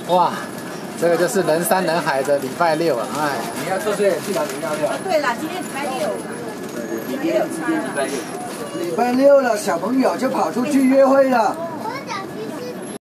哇，这个就是人山人海的礼拜六啊！哎， 你要做这去哪里尿尿？ 对啦，今天礼拜六。 今天礼拜六。 礼拜六了，小朋友就跑出去约会了。